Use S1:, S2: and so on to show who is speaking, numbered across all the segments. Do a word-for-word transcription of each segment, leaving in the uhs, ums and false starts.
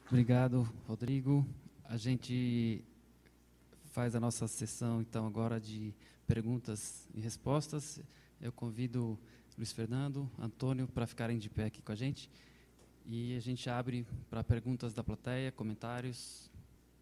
S1: Obrigado, Rodrigo. A gente faz a nossa sessão, então, agora de perguntas e respostas. Eu convido Luiz Fernando, Antônio, para ficarem de pé aqui com a gente. E a gente abre para perguntas da plateia, comentários.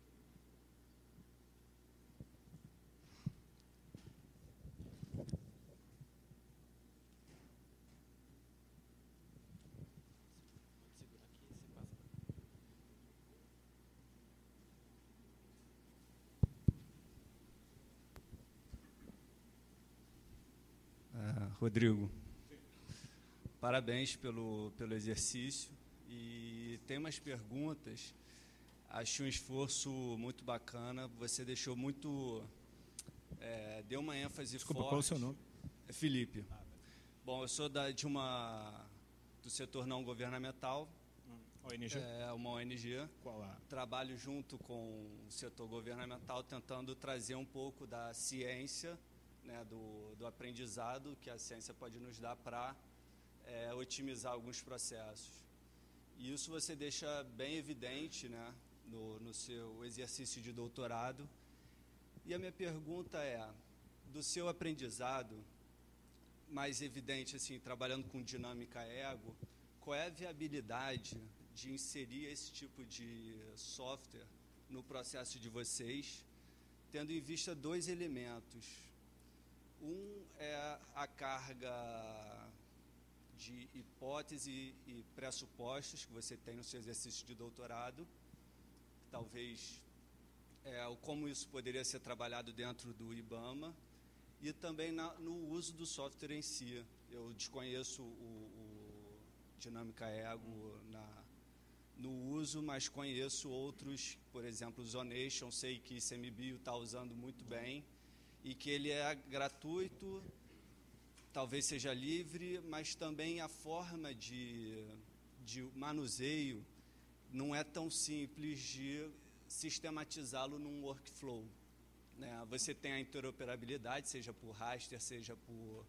S2: Rodrigo, parabéns pelo, pelo exercício. E tem umas perguntas. Achei um esforço muito bacana. Você deixou muito... É, deu uma ênfase
S3: Desculpa,
S2: forte.
S3: qual é o seu nome?
S2: É Felipe. Bom, eu sou da, de uma, do setor não governamental.
S3: Hum, O N G?
S2: É uma O N G.
S3: Qual a?
S2: Trabalho junto com o setor governamental, tentando trazer um pouco da ciência, né, do, do aprendizado que a ciência pode nos dar para é, otimizar alguns processos. E isso você deixa bem evidente, né, no, no seu exercício de doutorado. E a minha pergunta é, do seu aprendizado, mais evidente, assim, trabalhando com dinâmica ego, qual é a viabilidade de inserir esse tipo de software no processo de vocês, tendo em vista dois elementos? Um é a carga de hipótese e pressupostos que você tem no seu exercício de doutorado, talvez é, como isso poderia ser trabalhado dentro do IBAMA, e também na, no uso do software em si. Eu desconheço o, o Dinâmica Ego na, no uso, mas conheço outros, por exemplo, o Zonation, sei que I C M Bio está usando muito bem, e que ele é gratuito, talvez seja livre, mas também a forma de, de manuseio não é tão simples de sistematizá-lo num workflow, né? Você tem a interoperabilidade, seja por raster, seja por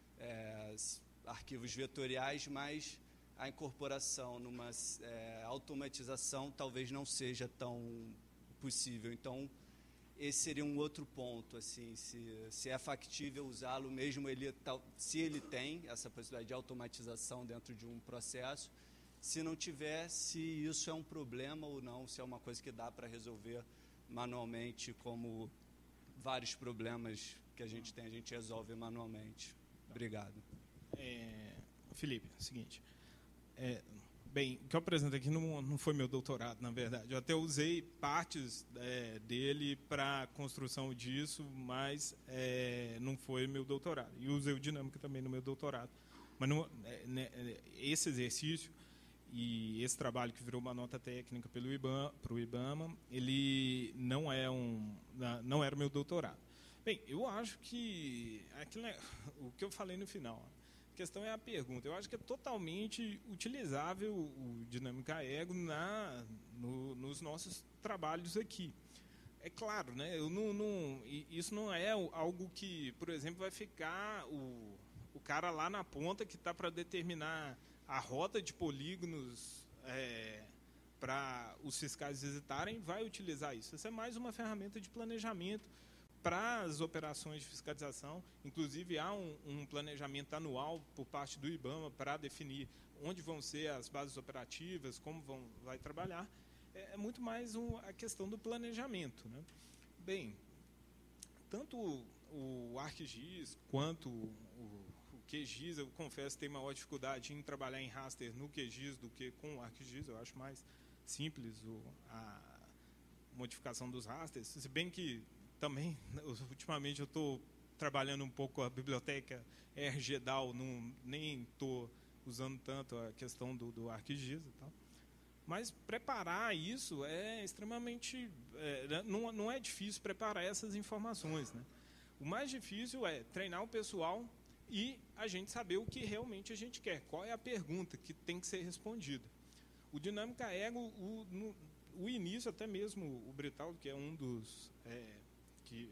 S2: é, arquivos vetoriais, mas a incorporação numa é, automatização talvez não seja tão possível. Então, esse seria um outro ponto, assim, se, se é factível usá-lo mesmo, ele, se ele tem essa possibilidade de automatização dentro de um processo, se não tiver, se isso é um problema ou não, se é uma coisa que dá para resolver manualmente, como vários problemas que a gente tem, a gente resolve manualmente. Obrigado.
S3: É, Felipe, é o seguinte, é, bem, o que eu apresento aqui não, não foi meu doutorado, na verdade. Eu até usei partes é, dele para a construção disso, mas é, não foi meu doutorado. E usei o Dinâmica também no meu doutorado. Mas não, é, né, esse exercício e esse trabalho que virou uma nota técnica pelo IBAMA, para o IBAMA, ele não, é um, não era o meu doutorado. Bem, eu acho que aquilo é, o que eu falei no final, a questão é a pergunta. Eu acho que é totalmente utilizável o Dinâmica Ego na, no, nos nossos trabalhos aqui. É claro, né? Eu não, não, isso não é algo que, por exemplo, vai ficar o, o cara lá na ponta que está para determinar a rota de polígonos é, para os fiscais visitarem, vai utilizar isso. Isso é mais uma ferramenta de planejamento para as operações de fiscalização. Inclusive, há um, um planejamento anual por parte do IBAMA para definir onde vão ser as bases operativas, como vão, vai trabalhar. É, é muito mais um, a questão do planejamento, né? Bem, tanto o, o ArcGIS quanto o, o QGIS, eu confesso, tem maior dificuldade em trabalhar em raster no QGIS do que com o ArcGIS. Eu acho mais simples o, a modificação dos rasters, se bem que também, ultimamente, eu estou trabalhando um pouco a biblioteca R G D A O, não, nem estou usando tanto a questão do, do ArcGIS e tal. Mas preparar isso é extremamente... É, não, não é difícil preparar essas informações, né? O mais difícil é treinar o pessoal e a gente saber o que realmente a gente quer, qual é a pergunta que tem que ser respondida. O Dinâmica Ego, o, no, o início, até mesmo o Britaldo, que é um dos... É, que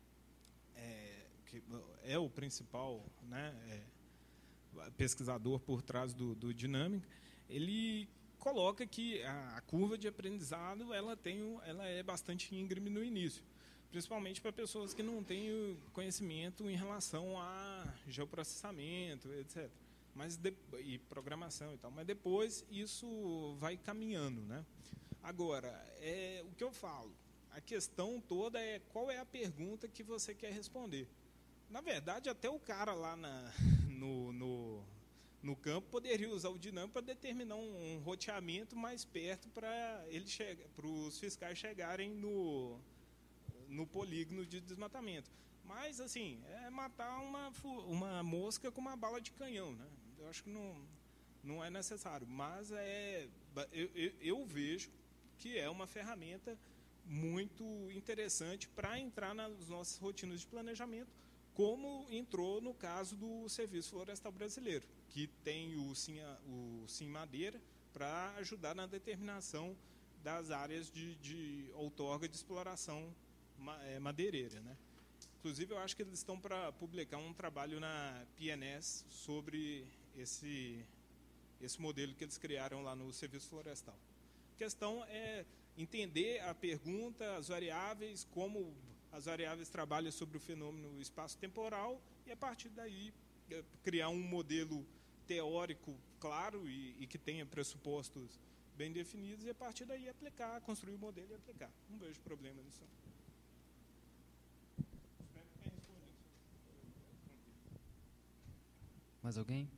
S3: é, que é o principal, né, é, pesquisador por trás do, do Dinâmica, ele coloca que a, a curva de aprendizado ela, tem, ela é bastante íngreme no início, principalmente para pessoas que não têm conhecimento em relação a geoprocessamento, etcétera. Mas de, e programação e tal. Mas depois isso vai caminhando, né? Agora, é, o que eu falo, a questão toda é qual é a pergunta que você quer responder. Na verdade, até o cara lá na, no, no, no campo poderia usar o dinâmico para determinar um, um roteamento mais perto para ele para os fiscais chegarem no, no polígono de desmatamento. Mas, assim, é matar uma, uma mosca com uma bala de canhão, né? Eu acho que não, não é necessário. Mas é, eu, eu, eu vejo que é uma ferramenta muito interessante para entrar nas nossas rotinas de planejamento, como entrou no caso do Serviço Florestal Brasileiro, que tem o Sim, o Sim Madeira para ajudar na determinação das áreas de, de outorga de exploração madeireira, né? Inclusive, eu acho que eles estão para publicar um trabalho na P N S sobre esse, esse modelo que eles criaram lá no Serviço Florestal. A questão é entender a pergunta, as variáveis, como as variáveis trabalham sobre o fenômeno espaço-temporal e, a partir daí, criar um modelo teórico claro e, e que tenha pressupostos bem definidos e, a partir daí, aplicar, construir o modelo e aplicar. Não vejo problema nisso.
S1: Mais alguém?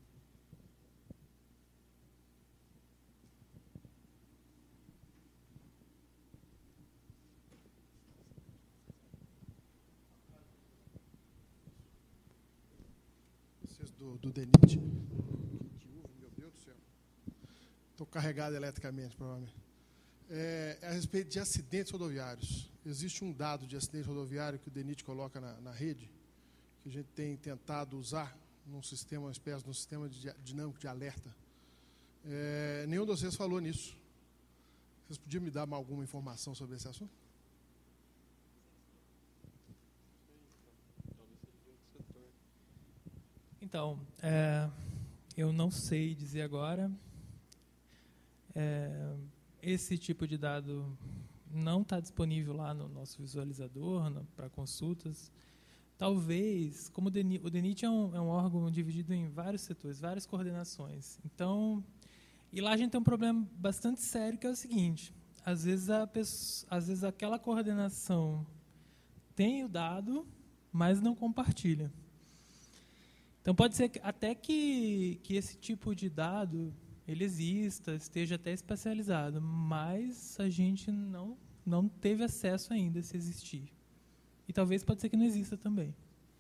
S4: Do, do D N I T. Meu Deus do céu. Estou carregado eletricamente, provavelmente. É, é a respeito de acidentes rodoviários. Existe um dado de acidente rodoviário que o D N I T coloca na, na rede, que a gente tem tentado usar num sistema, uma espécie de um sistema de, dinâmico de alerta. É, nenhum de vocês falou nisso. Vocês podiam me dar alguma informação sobre esse assunto?
S5: Então, é, eu não sei dizer agora. É, esse tipo de dado não está disponível lá no nosso visualizador para consultas. Talvez, como o D N I T, o D N I T é um, é um órgão dividido em vários setores, várias coordenações. Então, e lá a gente tem um problema bastante sério, que é o seguinte: às vezes, a pessoa, às vezes aquela coordenação tem o dado, mas não compartilha. Então, pode ser que, até que, que esse tipo de dado ele exista, esteja até especializado, mas a gente não, não teve acesso ainda, se existir. E talvez pode ser que não exista também.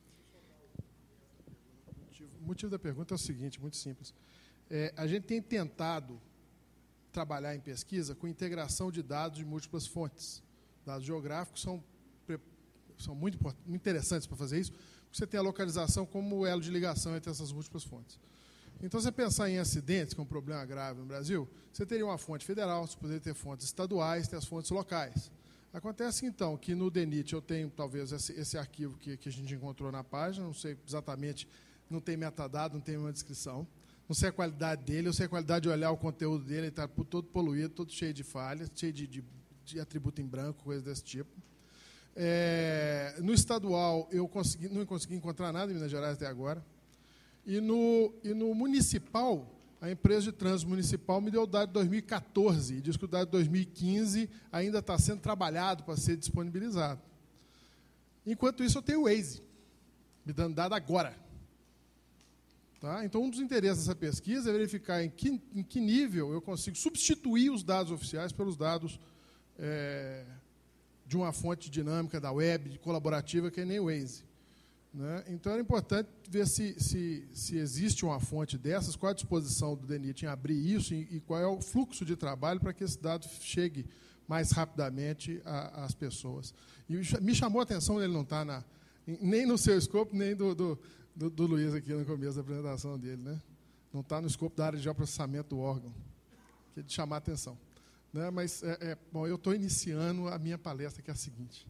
S4: O motivo, o motivo da pergunta é o seguinte, muito simples. É, a gente tem tentado trabalhar em pesquisa com integração de dados de múltiplas fontes. Dados geográficos são, são muito, muito interessantes para fazer isso, você tem a localização como elo de ligação entre essas múltiplas fontes. Então, se você pensar em acidentes, que é um problema grave no Brasil, você teria uma fonte federal, você poderia ter fontes estaduais, ter as fontes locais. Acontece, então, que no D N I T eu tenho, talvez, esse, esse arquivo que, que a gente encontrou na página, não sei exatamente, não tem metadado, não tem uma descrição, não sei a qualidade dele, eu sei a qualidade de olhar o conteúdo dele, ele está todo poluído, todo cheio de falhas, cheio de, de, de atributo em branco, coisa desse tipo. É, no estadual, eu consegui, não consegui encontrar nada em Minas Gerais até agora. E no, e no municipal, a empresa de trânsito municipal me deu o dado de dois mil e quatorze, e diz que o dado de dois mil e quinze ainda está sendo trabalhado para ser disponibilizado. Enquanto isso, eu tenho o Waze, me dando dado agora. Tá? Então, um dos interesses dessa pesquisa é verificar em que, em que nível eu consigo substituir os dados oficiais pelos dados é, de uma fonte dinâmica da web, colaborativa, que é nem o Waze. Né? Então, era importante ver se, se, se existe uma fonte dessas, qual a disposição do D N I T em abrir isso e, e qual é o fluxo de trabalho para que esse dado chegue mais rapidamente às pessoas. E me chamou a atenção, ele não está na, nem no seu escopo, nem do, do, do, do Luiz aqui no começo da apresentação dele. Né? Não está no escopo da área de geoprocessamento do órgão, que é de chamar a atenção. Né? Mas, é, é, bom, eu estou iniciando a minha palestra, que é a seguinte.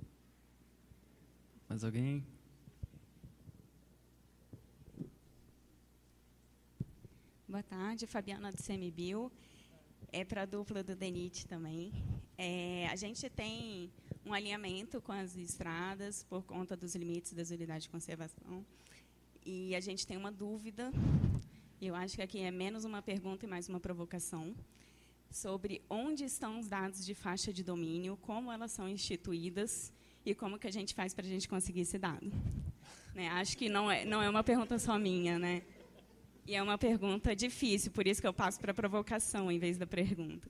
S1: Mais alguém?
S6: Boa tarde, Fabiana do CMBio. É para a dupla do DENIT também. É, a gente tem um alinhamento com as estradas por conta dos limites das unidades de conservação. E a gente tem uma dúvida, e eu acho que aqui é menos uma pergunta e mais uma provocação, sobre onde estão os dados de faixa de domínio, como elas são instituídas e como que a gente faz para a gente conseguir esse dado. Né? Acho que não é, não é uma pergunta só minha, né? E é uma pergunta difícil, por isso que eu passo para a provocação em vez da pergunta.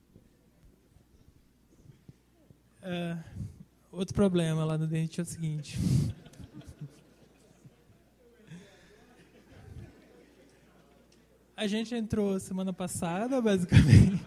S5: É, outro problema lá no DENIT é o seguinte. A gente entrou semana passada, basicamente.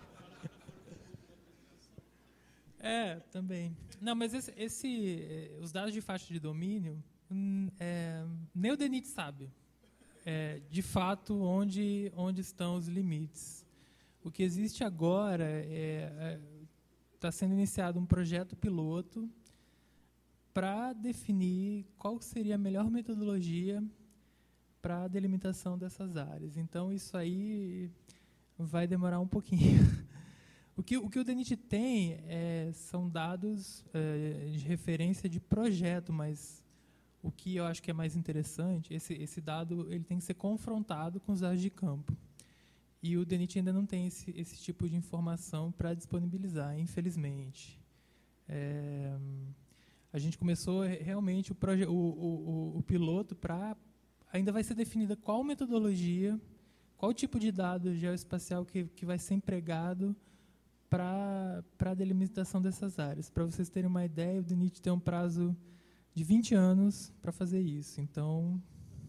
S5: É, também. Não, mas esse, esse, os dados de faixa de domínio, é, nem o DENIT sabe, é, de fato, onde, onde estão os limites. O que existe agora é, está sendo iniciado um projeto piloto para definir qual seria a melhor metodologia para a delimitação dessas áreas. Então, isso aí vai demorar um pouquinho. O que o, que o DENIT tem é, são dados é, de referência de projeto, mas o que eu acho que é mais interessante, esse, esse dado ele tem que ser confrontado com os dados de campo. E o DENIT ainda não tem esse, esse tipo de informação para disponibilizar, infelizmente. É, a gente começou realmente o, proje o, o, o, o piloto para... Ainda vai ser definida qual metodologia, qual tipo de dado geoespacial que, que vai ser empregado para a delimitação dessas áreas. Para vocês terem uma ideia, o DENIT tem um prazo de vinte anos para fazer isso. Então,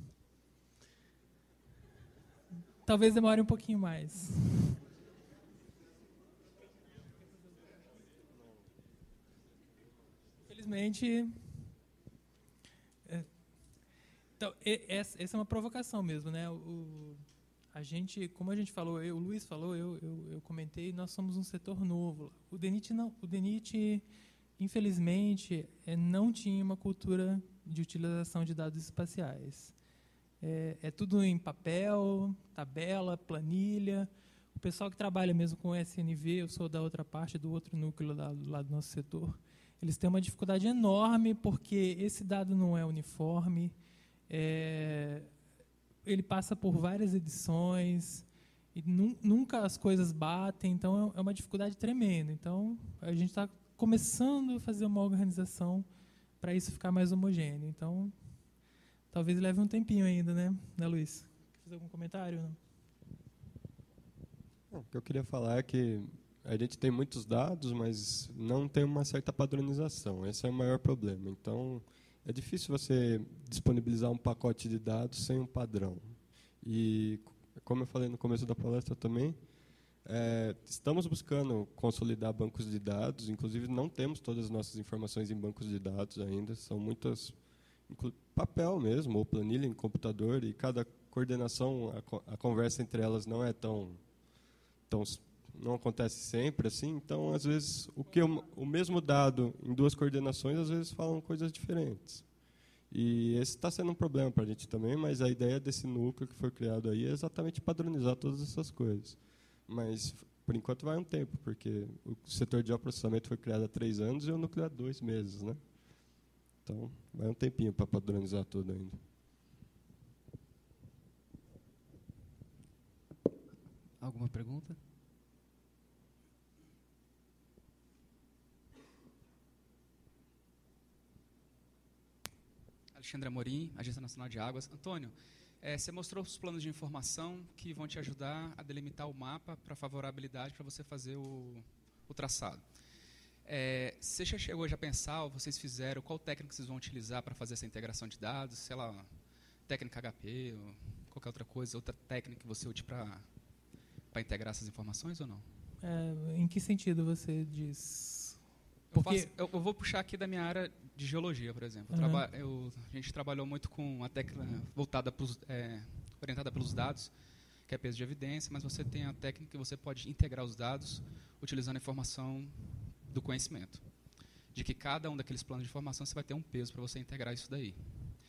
S5: talvez demore um pouquinho mais. Infelizmente... É, então, essa é uma provocação mesmo, né? O, a gente, como a gente falou, eu, o Luiz falou, eu, eu, eu comentei, nós somos um setor novo. O DENIT, não, o DENIT infelizmente, é, não tinha uma cultura de utilização de dados espaciais. É, é tudo em papel, tabela, planilha. O pessoal que trabalha mesmo com S N V, eu sou da outra parte, do outro núcleo lá, lá do nosso setor, eles têm uma dificuldade enorme porque esse dado não é uniforme. É, ele passa por várias edições e nu, nunca as coisas batem, então é uma dificuldade tremenda. Então, a gente está começando a fazer uma organização para isso ficar mais homogêneo. Então, talvez leve um tempinho ainda, né, né Luiz? Quer fazer algum comentário? Não?
S7: Bom, o que eu queria falar é que a gente tem muitos dados, mas não tem uma certa padronização. Esse é o maior problema. Então, é difícil você disponibilizar um pacote de dados sem um padrão. E, como eu falei no começo da palestra também, é, estamos buscando consolidar bancos de dados. Inclusive, não temos todas as nossas informações em bancos de dados ainda. São muitas, papel mesmo, ou planilha em computador, e cada coordenação, a, a conversa entre elas não é tão, tão... não acontece sempre assim. Então, às vezes, o, que eu, o mesmo dado em duas coordenações, às vezes, falam coisas diferentes. E esse está sendo um problema para a gente também, mas a ideia desse núcleo que foi criado aí é exatamente padronizar todas essas coisas. Mas, por enquanto, vai um tempo, porque o setor de geoprocessamento foi criado há três anos e o núcleo há dois meses, né? Então, vai um tempinho para padronizar tudo ainda.
S1: Alguma pergunta?
S8: Alexandre Amorim, Agência Nacional de Águas. Antônio, é, você mostrou os planos de informação que vão te ajudar a delimitar o mapa para favorabilidade para você fazer o, o traçado. É, você já chegou já a pensar, ou vocês fizeram, qual técnica vocês vão utilizar para fazer essa integração de dados? Sei lá, técnica H P ou qualquer outra coisa, outra técnica que você use para para integrar essas informações ou não?
S5: É, em que sentido você diz?
S8: Porque... Eu, faço, eu, eu vou puxar aqui da minha área de geologia, por exemplo. Eu
S5: uhum.
S8: traba, eu, a gente trabalhou muito com a técnica voltada pros, é, orientada pelos dados, que é peso de evidência, mas você tem a técnica que você pode integrar os dados utilizando a informação do conhecimento. De que cada um daqueles planos de informação você vai ter um peso para você integrar isso daí.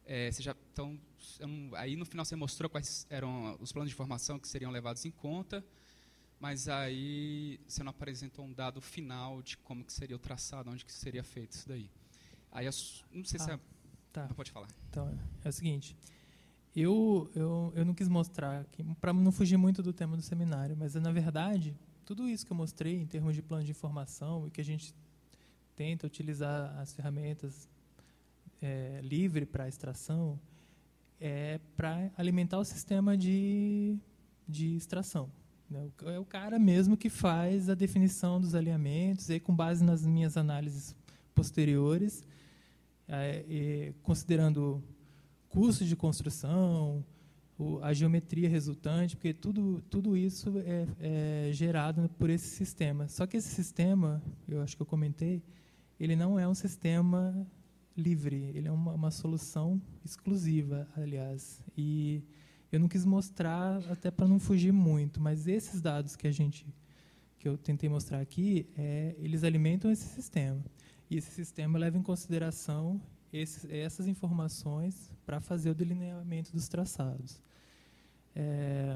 S8: É, você já, então, eu não, aí no final você mostrou quais eram os planos de informação que seriam levados em conta, mas aí você não apresentou um dado final de como que seria o traçado, onde que seria feito isso daí. Aí, eu, não sei
S5: ah,
S8: se é...
S5: Tá.
S8: Não pode falar.
S5: Então, é o seguinte, eu, eu, eu não quis mostrar, para não fugir muito do tema do seminário, mas, na verdade, tudo isso que eu mostrei em termos de plano de informação e que a gente tenta utilizar as ferramentas é, livre para extração, é para alimentar o sistema de, de extração. Né? É o cara mesmo que faz a definição dos alinhamentos, e aí, com base nas minhas análises posteriores, é, e, considerando custo de construção, o, a geometria resultante, porque tudo, tudo isso é, é gerado por esse sistema. Só que esse sistema, eu acho que eu comentei, ele não é um sistema livre, ele é uma, uma solução exclusiva, aliás. E eu não quis mostrar, até para não fugir muito, mas esses dados que a gente, que eu tentei mostrar aqui, é, eles alimentam esse sistema. E esse sistema leva em consideração esses, essas informações para fazer o delineamento dos traçados. É,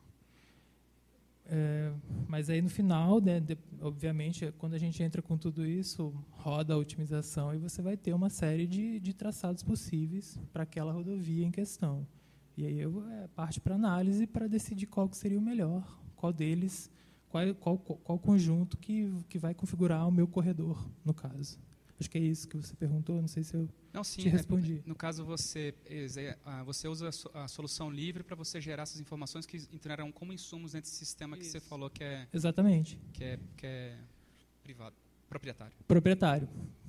S5: é, mas aí, no final, né, de, obviamente, quando a gente entra com tudo isso, roda a otimização e você vai ter uma série de, de traçados possíveis para aquela rodovia em questão. E aí eu é, parte para análise para decidir qual que seria o melhor, qual deles, qual, qual, qual conjunto que, que vai configurar o meu corredor, no caso. Acho que é isso que você perguntou, não sei se eu
S8: não, sim,
S5: te respondi.
S8: É, no caso, você, você usa a solução livre para você gerar essas informações que entrarão como insumos nesse sistema isso. Que você falou que é...
S5: Exatamente.
S8: Que é, que é privado, proprietário.
S5: Proprietário.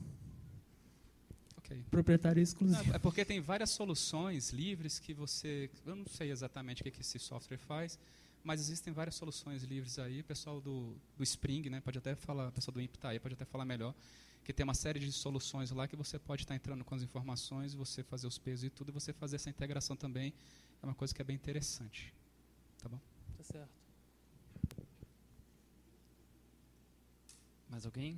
S8: Okay.
S5: Proprietário exclusivo.
S8: É porque tem várias soluções livres que você... Eu não sei exatamente o que esse software faz, mas existem várias soluções livres aí. O pessoal do, do Spring, né, pode até falar, o pessoal do I N P T aí pode até falar melhor, que tem uma série de soluções lá que você pode estar entrando com as informações, você fazer os pesos e tudo, e você fazer essa integração também. É uma coisa que é bem interessante. Tá bom?
S5: Tá certo.
S1: Mais alguém?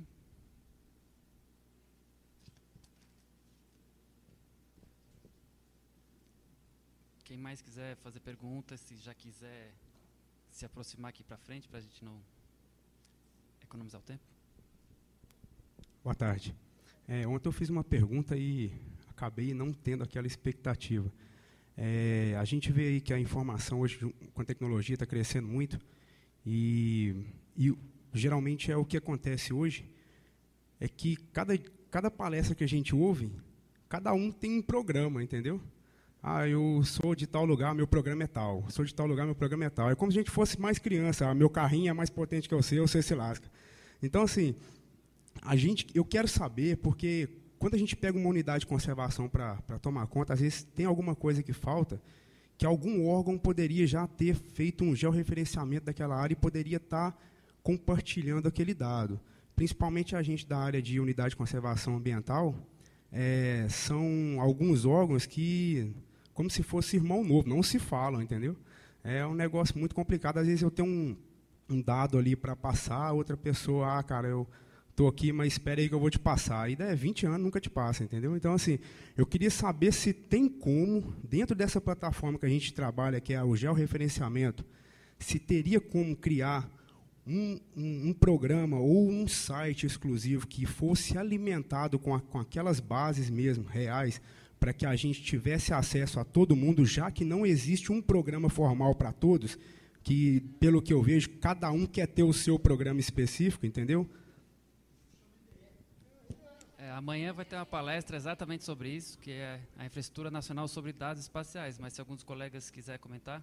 S1: Quem mais quiser fazer perguntas, se já quiser se aproximar aqui para frente, para a gente não economizar o tempo.
S9: Boa tarde. É, ontem eu fiz uma pergunta e acabei não tendo aquela expectativa. É, a gente vê aí que a informação hoje com a tecnologia está crescendo muito e, e geralmente é o que acontece hoje, é que cada, cada palestra que a gente ouve, cada um tem um programa, entendeu? Ah, eu sou de tal lugar, meu programa é tal. Sou de tal lugar, meu programa é tal. É como se a gente fosse mais criança. Ah, meu carrinho é mais potente que o seu, você se lasca. Então, assim, a gente, eu quero saber, porque quando a gente pega uma unidade de conservação para tomar conta, às vezes tem alguma coisa que falta, que algum órgão poderia já ter feito um georreferenciamento daquela área e poderia estar compartilhando aquele dado. Principalmente a gente da área de unidade de conservação ambiental, é, são alguns órgãos que, como se fosse irmão novo, não se falam, entendeu? É um negócio muito complicado. Às vezes eu tenho um, um dado ali para passar, outra pessoa, ah, cara, eu estou aqui, mas espera aí que eu vou te passar. Aí é vinte anos, nunca te passa, entendeu? Então, assim, eu queria saber se tem como, dentro dessa plataforma que a gente trabalha, que é o georreferenciamento, se teria como criar um, um, um programa ou um site exclusivo que fosse alimentado com, a, com aquelas bases mesmo, reais, para que a gente tivesse acesso a todo mundo, já que não existe um programa formal para todos, que, pelo que eu vejo, cada um quer ter o seu programa específico, entendeu?
S1: É, amanhã vai ter uma palestra exatamente sobre isso, que é a Infraestrutura Nacional sobre Dados Espaciais, mas se alguns colegas quiserem comentar.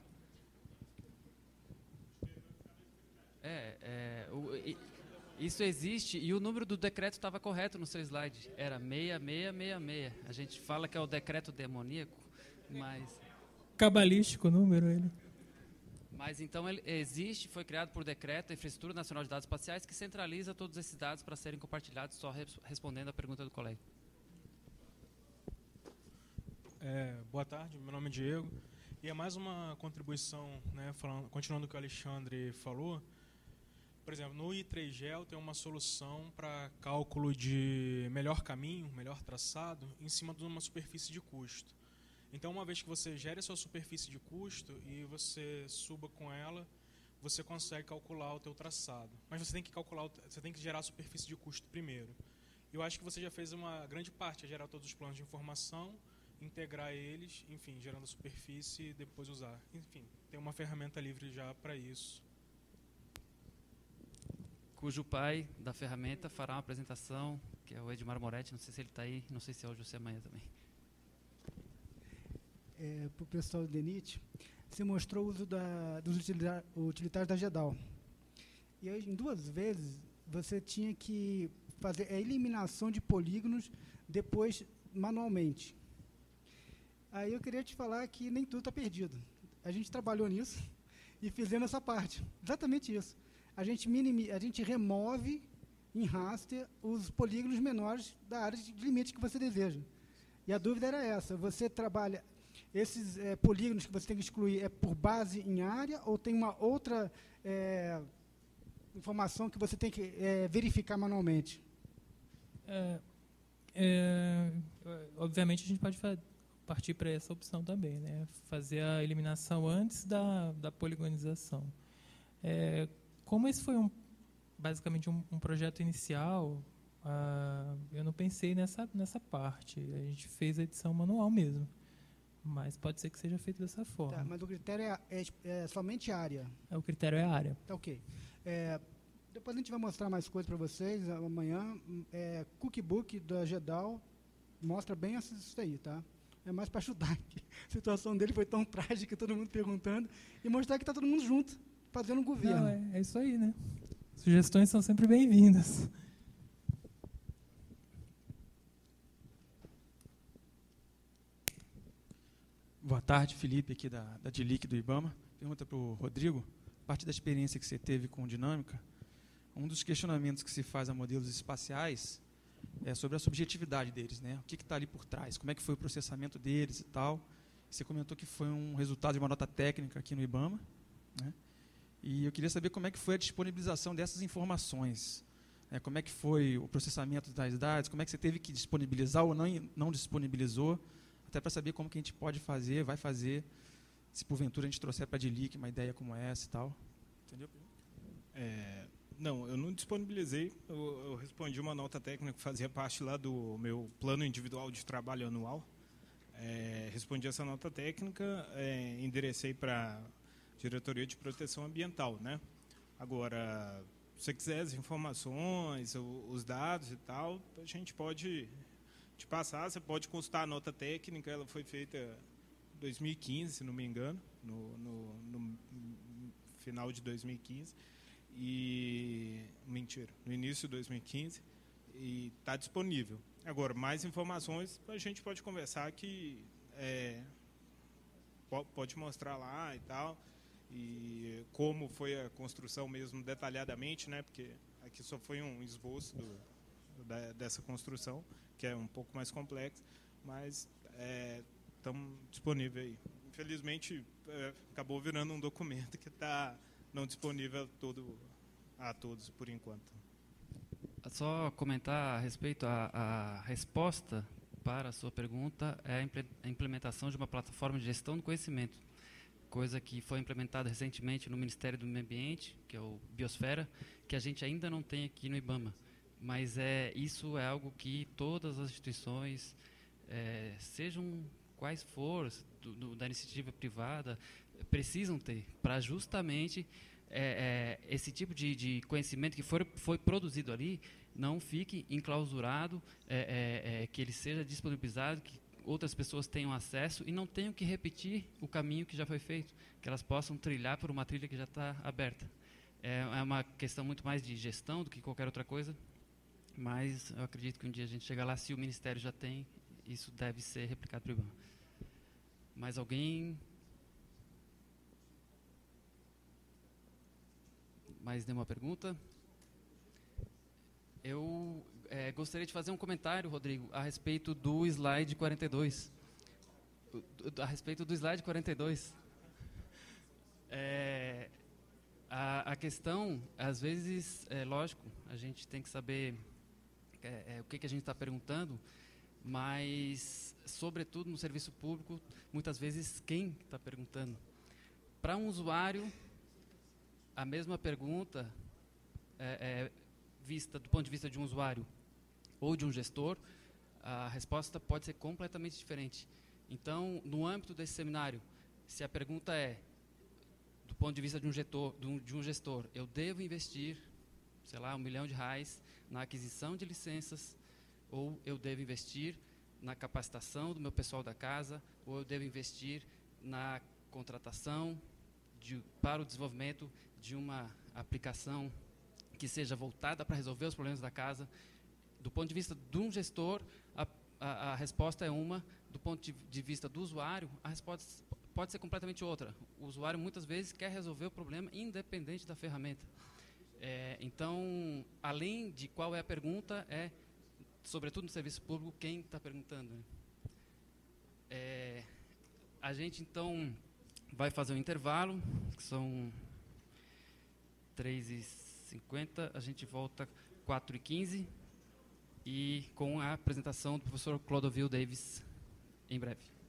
S1: É, é o, e, isso existe, e o número do decreto estava correto no seu slide, era seis seis seis seis. A gente fala que é o decreto demoníaco, mas...
S5: Cabalístico o número, ele.
S1: Mas então ele existe, foi criado por decreto a Infraestrutura Nacional de Dados Espaciais, que centraliza todos esses dados para serem compartilhados, só res, respondendo a pergunta do colega.
S10: É, boa tarde, meu nome é Diego. E é mais uma contribuição, né, falando, continuando o que o Alexandre falou. Por exemplo, no I três G E L tem uma solução para cálculo de melhor caminho, melhor traçado, em cima de uma superfície de custo. Então, uma vez que você gere a sua superfície de custo e você suba com ela, você consegue calcular o teu traçado. Mas você tem que calcular, você tem que gerar a superfície de custo primeiro. Eu acho que você já fez uma grande parte, é gerar todos os planos de informação, integrar eles, enfim, gerando a superfície e depois usar. Enfim, tem uma ferramenta livre já para isso.
S1: Cujo pai da ferramenta fará uma apresentação, que é o Edmar Moretti, não sei se ele está aí, não sei se é hoje ou se é amanhã também.
S11: É, para o pessoal do DENIT, você mostrou o uso da, dos utilitários da GEDAL. E aí, em duas vezes, você tinha que fazer a eliminação de polígonos depois manualmente. Aí eu queria te falar que nem tudo está perdido. A gente trabalhou nisso e fizemos essa parte. Exatamente isso. A gente, minimi, a gente remove em raster os polígonos menores da área de limite que você deseja. E a dúvida era essa. Você trabalha... Esses é, polígonos que você tem que excluir é por base em área ou tem uma outra é, informação que você tem que é, verificar manualmente?
S5: É, é, obviamente, a gente pode partir para essa opção também, né? Fazer a eliminação antes da, da poligonização. É, como esse foi um, basicamente um, um projeto inicial, ah, eu não pensei nessa, nessa parte. A gente fez a edição manual mesmo. Mas pode ser que seja feito dessa forma.
S11: Tá, mas o critério é, é, é somente área.
S5: É, o critério é área.
S11: Tá, ok. É, depois a gente vai mostrar mais coisas para vocês amanhã. É, cookbook da GEDAL mostra bem isso aí, tá? É mais para ajudar. A situação dele foi tão trágica, todo mundo perguntando, e mostrar que está todo mundo junto, fazendo um governo.
S5: Não, é, é isso aí, né? Sugestões são sempre bem-vindas.
S12: Boa tarde, Felipe, aqui da, da D I L I C do IBAMA. Pergunta para o Rodrigo. A partir da experiência que você teve com dinâmica, um dos questionamentos que se faz a modelos espaciais é sobre a subjetividade deles, né? O que está ali por trás, como é que foi o processamento deles e tal. Você comentou que foi um resultado de uma nota técnica aqui no IBAMA, né? E eu queria saber como é que foi a disponibilização dessas informações. Né? Como é que foi o processamento das dados, como é que você teve que disponibilizar ou não, não disponibilizou, até para saber como que a gente pode fazer, vai fazer, se porventura a gente trouxer para a D I L I C uma ideia como essa e tal. Entendeu?
S3: É, não, eu não disponibilizei, eu, eu respondi uma nota técnica que fazia parte lá do meu plano individual de trabalho anual. É, respondi essa nota técnica, é, enderecei para a Diretoria de Proteção Ambiental, né? Agora, se você quiser as informações, os dados e tal, a gente pode... te passar, você pode consultar a nota técnica, ela foi feita em dois mil e quinze, se não me engano, no, no, no final de dois mil e quinze, e, mentira, no início de dois mil e quinze, e está disponível. Agora, mais informações, a gente pode conversar que é, pode mostrar lá e tal, e como foi a construção mesmo detalhadamente, né, porque aqui só foi um esboço do, da, dessa construção, que é um pouco mais complexo, mas estamos é, disponíveis aí. Infelizmente, é, acabou virando um documento que está não disponível todo, a todos, por enquanto.
S1: Só comentar a respeito, a, a resposta para a sua pergunta é a implementação de uma plataforma de gestão do conhecimento, coisa que foi implementada recentemente no Ministério do Meio Ambiente, que é o Biosfera, que a gente ainda não tem aqui no IBAMA. Mas é, isso é algo que todas as instituições, é, sejam quais forem, do, do, da iniciativa privada, precisam ter, para justamente é, é, esse tipo de, de conhecimento que for, foi produzido ali não fique enclausurado, é, é, é, que ele seja disponibilizado, que outras pessoas tenham acesso e não tenham que repetir o caminho que já foi feito, que elas possam trilhar por uma trilha que já está aberta. É, é uma questão muito mais de gestão do que qualquer outra coisa. Mas eu acredito que um dia a gente chega lá, se o Ministério já tem, isso deve ser replicado para o IBAMA. Mais alguém? Mais nenhuma pergunta? Eu é, gostaria de fazer um comentário, Rodrigo, a respeito do slide quarenta e dois. A respeito do slide quarenta e dois. É, a, a questão, às vezes, é lógico, a gente tem que saber... É, é, o que, que a gente está perguntando, mas, sobretudo no serviço público, muitas vezes quem está perguntando. Para um usuário, a mesma pergunta é, é vista do ponto de vista de um usuário ou de um gestor, a resposta pode ser completamente diferente. Então, no âmbito desse seminário, se a pergunta é, do ponto de vista de um gestor, de um gestor, eu devo investir, sei lá, um milhão de reais na aquisição de licenças, ou eu devo investir na capacitação do meu pessoal da casa, ou eu devo investir na contratação de, para o desenvolvimento de uma aplicação que seja voltada para resolver os problemas da casa. Do ponto de vista de um gestor, a, a, a resposta é uma. Do ponto de, de vista do usuário, a resposta pode ser completamente outra. O usuário, muitas vezes, quer resolver o problema independente da ferramenta. É, então, além de qual é a pergunta, é, sobretudo no serviço público, quem está perguntando. Né? É, a gente, então, vai fazer um intervalo, que são três e cinquenta, a gente volta quatro e quinze, e com a apresentação do professor Clodovil Davis, em breve.